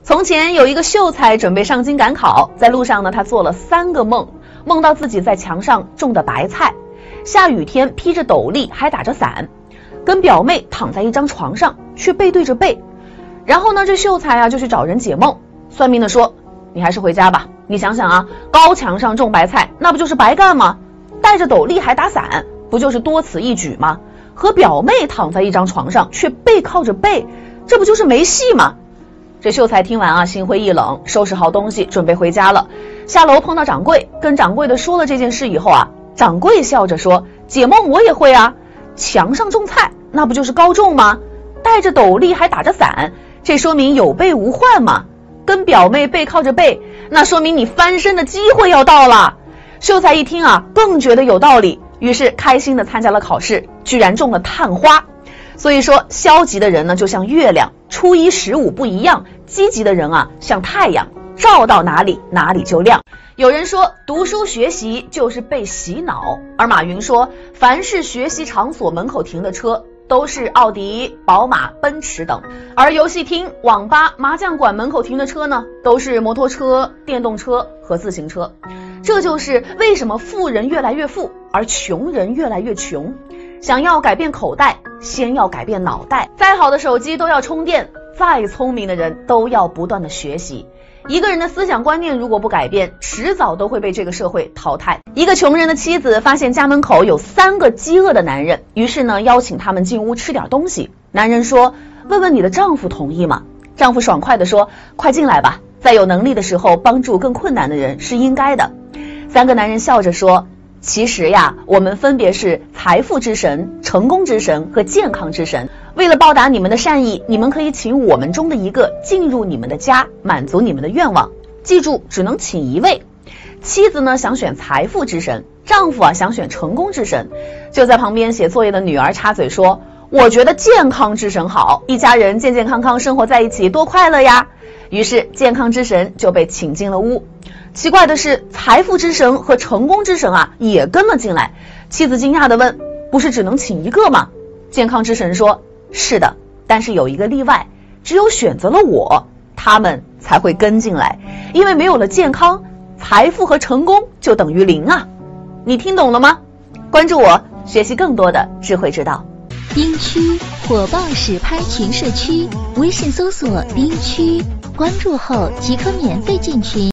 从前有一个秀才准备上京赶考，在路上呢，他做了3个梦，梦到自己在墙上种的白菜，下雨天披着斗笠还打着伞，跟表妹躺在一张床上，却背对着背。然后呢，这秀才啊就去找人解梦，算命的说，你还是回家吧，你想想啊，高墙上种白菜，那不就是白干吗？戴着斗笠还打伞，不就是多此一举吗？和表妹躺在一张床上，却背靠着背，这不就是没戏吗？这秀才听完啊，心灰意冷，收拾好东西准备回家了。下楼碰到掌柜，跟掌柜的说了这件事以后啊，掌柜笑着说，解梦我也会啊，墙上种菜那不就是高中吗？戴着斗笠还打着伞，这说明有备无患嘛。跟表妹背靠着背，那说明你翻身的机会要到了。秀才一听啊，更觉得有道理，于是开心的参加了考试，居然中了探花。所以说，消极的人呢就像月亮，初一十五不一样，积极的人啊像太阳，照到哪里哪里就亮。有人说读书学习就是被洗脑，而马云说凡是学习场所门口停的车都是奥迪、宝马、奔驰等，而游戏厅、网吧、麻将馆门口停的车呢都是摩托车、电动车和自行车。这就是为什么富人越来越富，而穷人越来越穷。想要改变口袋，先要改变脑袋。再好的手机都要充电，再聪明的人都要不断的学习。一个人的思想观念如果不改变，迟早都会被这个社会淘汰。一个穷人的妻子发现家门口有3个饥饿的男人，于是呢邀请他们进屋吃点东西。男人说，问问你的丈夫同意吗？丈夫爽快地说，快进来吧，在有能力的时候帮助更困难的人是应该的。3个男人笑着说，其实呀，我们分别是财富之神、成功之神和健康之神。为了报答你们的善意，你们可以请我们中的一个进入你们的家，满足你们的愿望。记住，只能请1位。妻子呢想选财富之神，丈夫啊想选成功之神。就在旁边写作业的女儿插嘴说，我觉得健康之神好，一家人健健康康生活在一起多快乐呀。于是健康之神就被请进了屋。奇怪的是，财富之神和成功之神啊也跟了进来。妻子惊讶地问，不是只能请1个吗？健康之神说，是的，但是有一个例外，只有选择了我，他们才会跟进来，因为没有了健康，财富和成功就等于0啊。你听懂了吗？关注我，学习更多的智慧之道。 丁区火爆实拍群社区，微信搜索丁区，关注后即可免费进群。